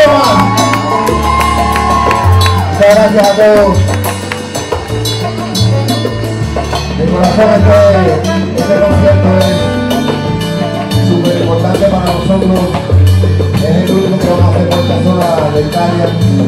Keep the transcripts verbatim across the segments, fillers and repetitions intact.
Muchas gracias a todos. De corazón, este, este concierto es súper importante para nosotros. Es el último que vamos a hacer por esta zona de Italia.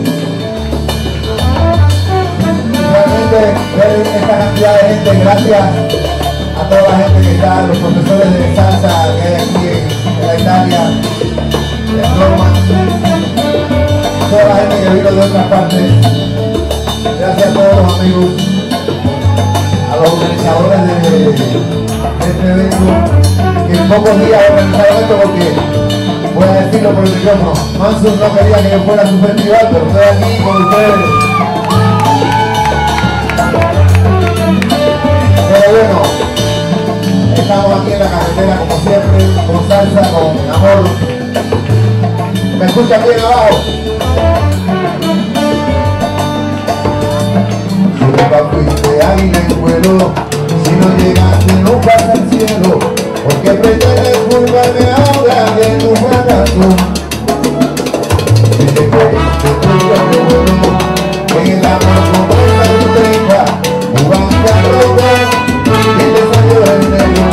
Realmente ver esta cantidad de gente, gracias a toda la gente que está, los profesores de salsa que hay aquí en, en la Italia, en Roma, toda la gente que vino de otras partes. Gracias a todos los amigos, a los organizadores de, de este evento, que en pocos días organizaron esto porque, voy a decirlo por el micrófono, Mansur no quería que yo fuera a su festival, pero estoy aquí con ustedes. Pero bueno, estamos aquí en la carretera como siempre, con salsa, con amor. ¿Me escuchan bien abajo? Si nunca fuiste águila en vuelo, si no llegaste nunca al cielo, porque pretendes burlarme ahora de tu fracaso. Si te creíste tuyo que bueno, en el amor como esta entrega, jugaste a robar y te salió el negro.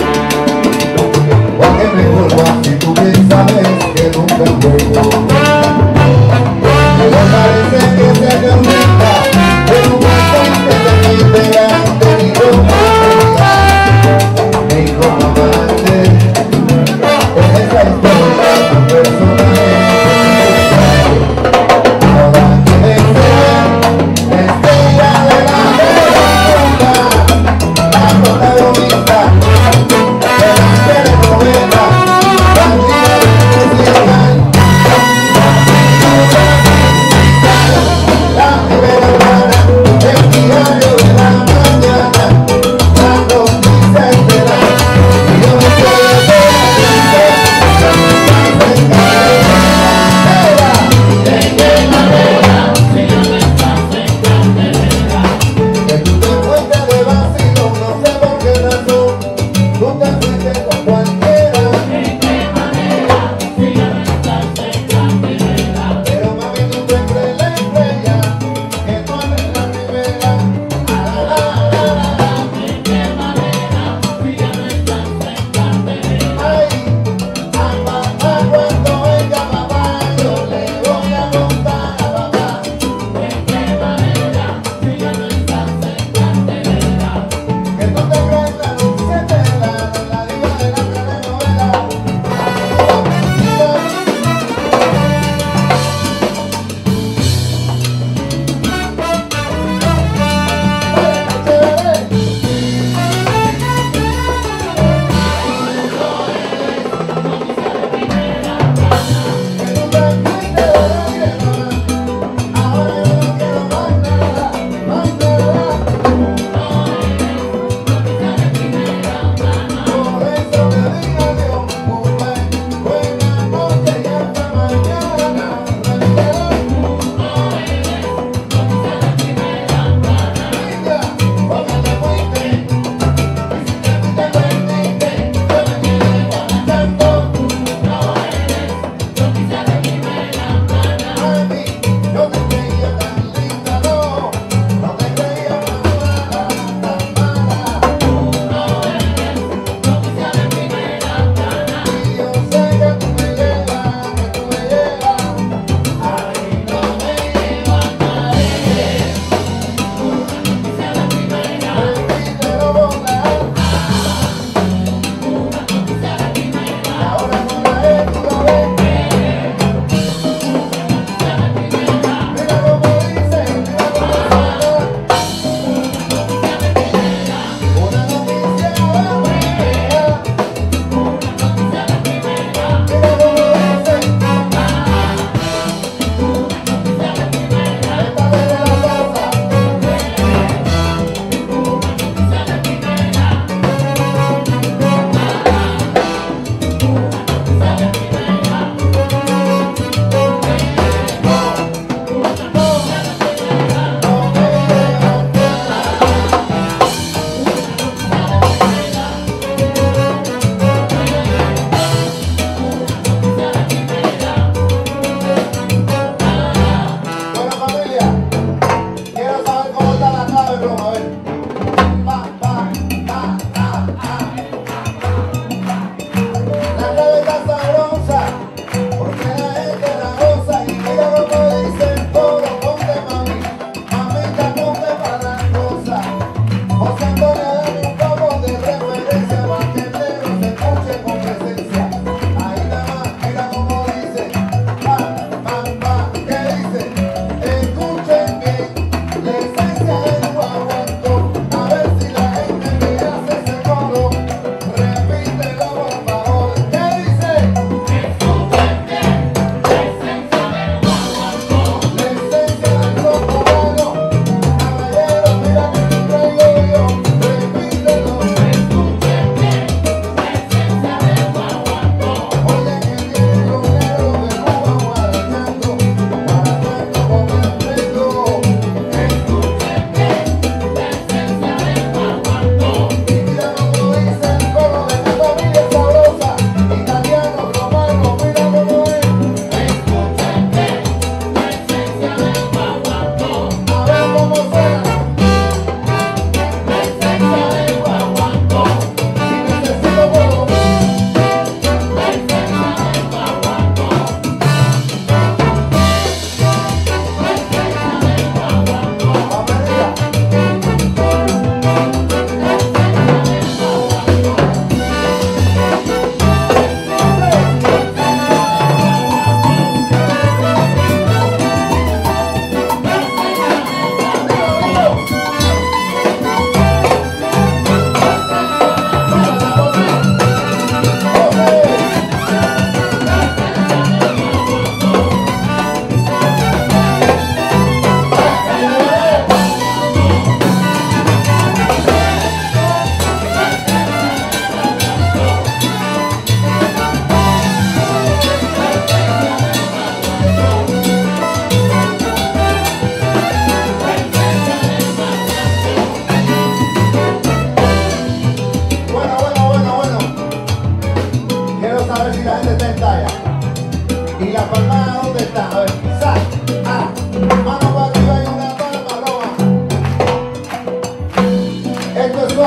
Porque mejor así tú bien sabes que nunca juego. Pero parece que se te olvida de un bastante que te quita, te digo.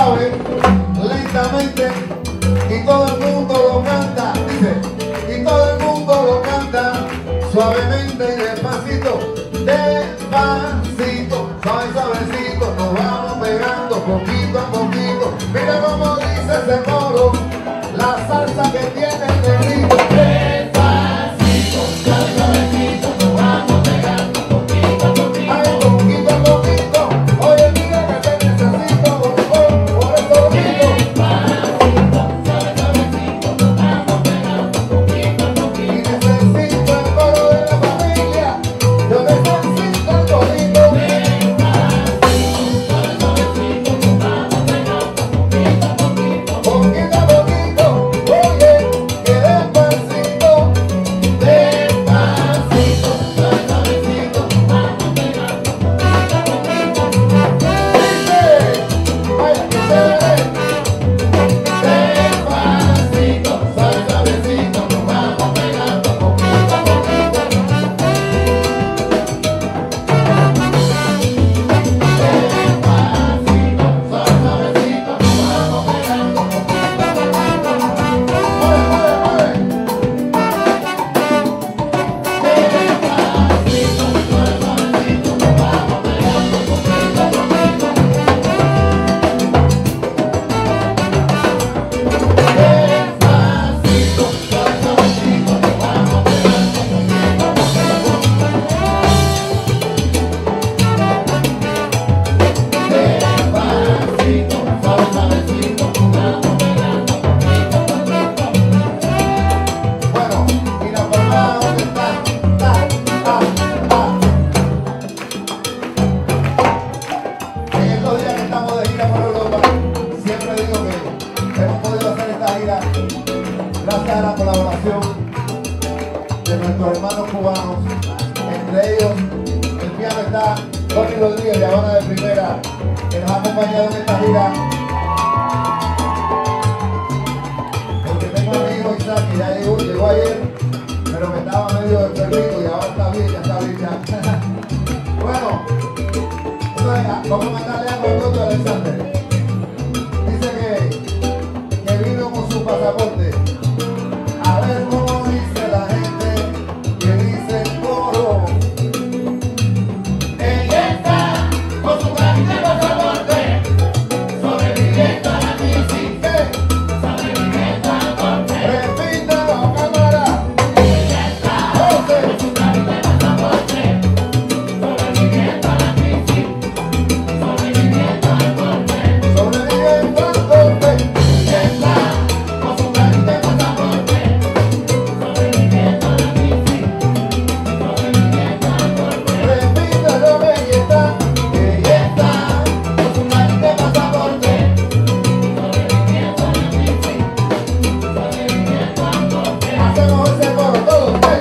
suave, lentamente, y todo el mundo lo canta, dice, y todo el mundo lo canta, suavemente y despacito, despacito, suave, suavecito, nos vamos pegando poquito a poquito. Mira cómo dice ese moro, la salsa que tiene el negrito. Despacito, suave, suavecito, nos vamos pegando poquito a poquito. Ay, poquito a poquito, oye, mira que te necesito, oh, oh, por eso digo. Despacito, suave, suavecito, nos vamos pegando poquito a poquito. Y necesito el coro de la familia, yo necesito el corito. Poquito a poquito, oye, que despacito, despacito, suave, suavecito, vamos pegando poquito a poquito. Dice, vaya que chévere, despacito, suave, suavecito, nos vamos pegando poquito a poquito. Despacito, suave, suavecito, nos vamos pegando poquito a poquito. Bueno, y la palmada donde está, ta, ta, ta. En estos días que estamos de gira por Europa, siempre digo que hemos podido hacer esta gira gracias a la colaboración de nuestros hermanos cubanos. Entre ellos, el piano está Tony Rodríguez de Habana de Primera, que nos ha acompañado en esta gira. Porque tengo a mi hijo Isaac, que ya llegó, llegó ayer, pero que estaba medio enfermito y ahora está bien, ya está bien ya. Bueno, entonces, vamos a mandarle algo al doctor Alexander. Dice que, que vino con su pasaporte. A ver cómo dice la gente, que dice el coro. Ella está con su carita de pasaporte, sobreviviendo a la crisis. Sobreviviendo al golpe. Repítelo, cámara. Ella está con su carita de pasaporte, sobreviviendo a la crisis. Sobreviviendo al golpe. Sobreviviendo al golpe. Ella está con su carita de pasaporte, sobreviviendo a la crisis. Sobreviviendo al golpe. Repítelo, ella está, ella está con su carita de pasaporte, sobreviviendo a la crisis. Sobreviviendo al golpe. Hacemos ese coro todos, ¿eh?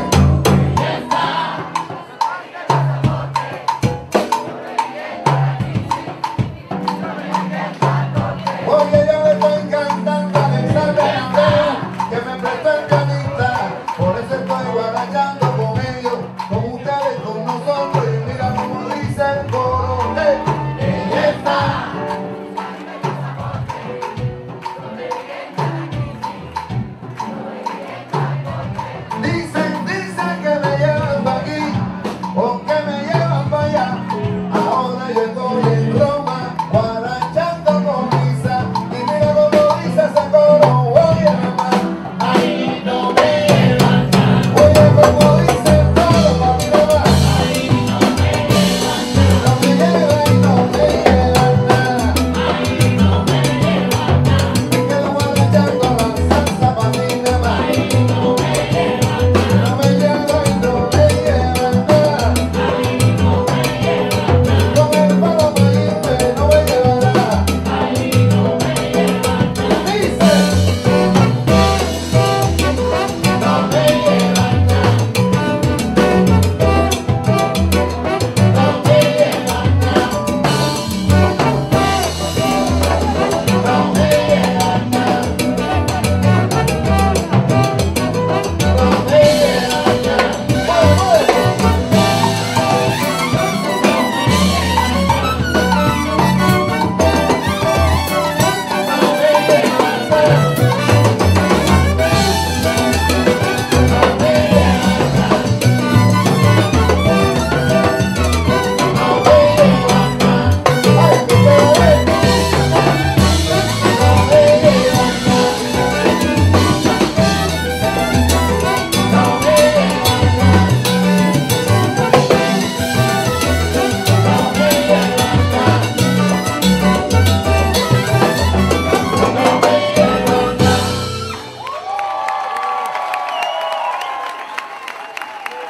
Oye, yo le estoy cantando a Alexander Abreu, que me prestó el pianista, por eso estoy guarachando con ellos, con ustedes, con nosotros, y mira cómo dice el coro, ¡eh! Ella está. Dicen, dicen que me llevan pa' aquí, o que me llevan pa' allá, ahora yo estoy en Roma, guarachando con Isa,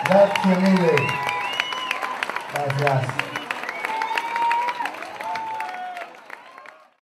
Grazie mille. Gracias.